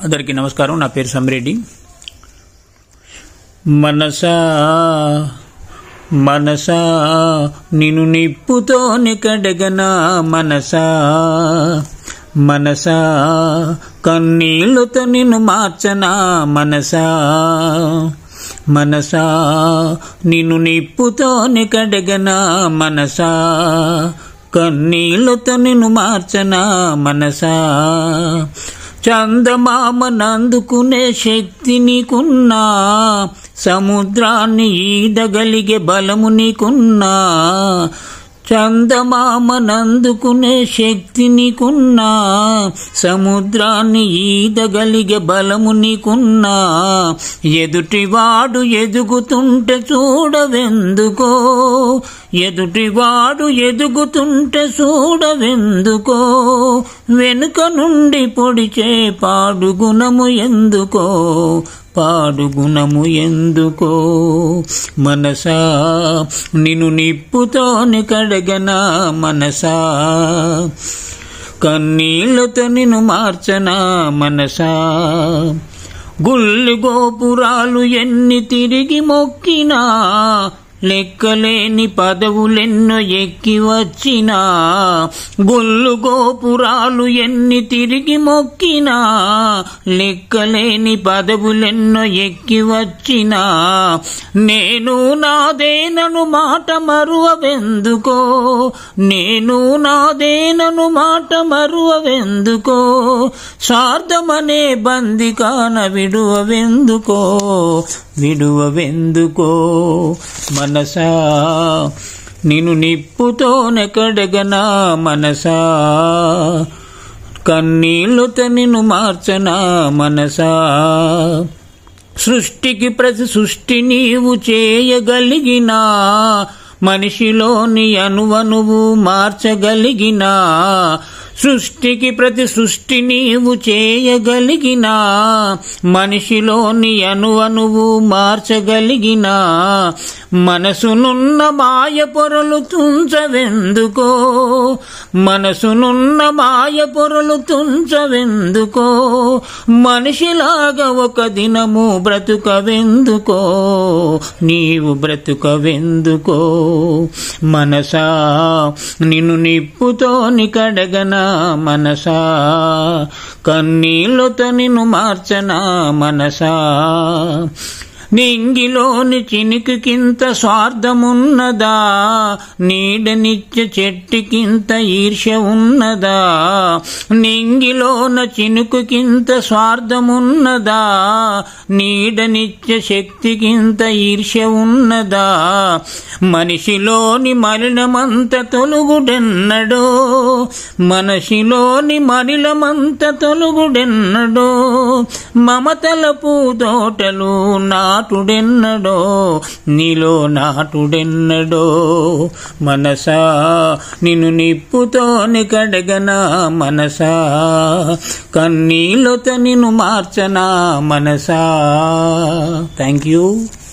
అందరికీ నమస్కారం. నా పేరు సమ్మిరెడ్డి. మనసా మనసా నిన్ను నిప్పుతోని కడగనా, మనసా మనసా కన్నీళ్లతో నిన్ను మార్చనా, మనసా మనసా నిన్ను నిప్పుతోని కడగనా, మనసా కన్నీళ్లతో నిన్ను మార్చనా, మనసా చందమామనందుకునే శక్తి నీకున్నా, సముద్రాన్ని ఈదగలిగే బలము నీకున్నా, చందమామనందుకునే శక్తి నీకున్నా, సముద్రాన్ని ఈదగలిగే బలము నీకున్నా, ఎదుటివాడు ఎదుగుతుంటే చూడవెందుకో, ఎదుటివాడు ఎదుగుతుంటే చూడవెందుకో, వెనుక నుండి పొడిచే పాడుగుణము ఎందుకో, పాడుగుణము ఎందుకో, మనసా నిన్ను నిప్పుతోని కడగనా, మనసా కన్నీళ్లతో నిన్ను మార్చనా, మనసా గుళ్ళు గోపురాలు ఎన్ని తిరిగి మొక్కినా, లెక్కలేని పదవులెన్నో ఎక్కి వచ్చినా, గుళ్ళు గోపురాలు ఎన్ని తిరిగి మొక్కినా, లెక్కలేని పదవులెన్నో ఎక్కి వచ్చినా, నేను నాదేనను మాట మరువవెందుకో, నేను నాదేనను మాట మరువవెందుకో, స్వార్థమనే బందికాన విడువవెందుకో, విడువవెందుకో, మనసా నిన్ను నిప్పుతోనే కడగనా, మనసా కన్నీళ్లతో నిన్ను మార్చనా, మనసా సృష్టికి ప్రతి సృష్టి నీవు చేయగలిగినా, మనిషిలోని అణువణువు మార్చగలిగినా, సృష్టికి ప్రతి సృష్టి నీవు చేయగలిగినా, మనిషిలోని అణువణువు మార్చగలిగినా, మనసునున్న మాయ పొరలు తుంచవెందుకో, మనసునున్న మాయ పొరలు తుంచవెందుకో, మనిషిలాగా ఒక దినము బ్రతుకవెందుకో, నీవు బ్రతుకవెందుకో, మనసా నిన్ను నిప్పుతోని కడగనా, మనసా కన్నీళ్లతో నిన్ను మార్చనా, మనసా నింగిలోని చినుకుకింత స్వార్థమున్నదా, నీడనిచ్చే చెట్టుకింత ఈర్ష్య ఉన్నదా, నింగిలోన చినుకుకింత స్వార్థమున్నదా, నీడనిచ్చే శక్తికింత ఈర్ష్య ఉన్నదా, మనిషిలోని మలినమంత తొలుగుడెన్నడో, మనిషిలోని మలినమంత తొలుగుడెన్నడో, మమతల పూతోటలు నాటుడెన్నడో, నీలో నాటుడెన్నడో, మనసా నిన్ను నిప్పుతోని కడగనా, మనసా కన్నీళ్లతో నిన్ను మార్చనా, మనసా. Thank you.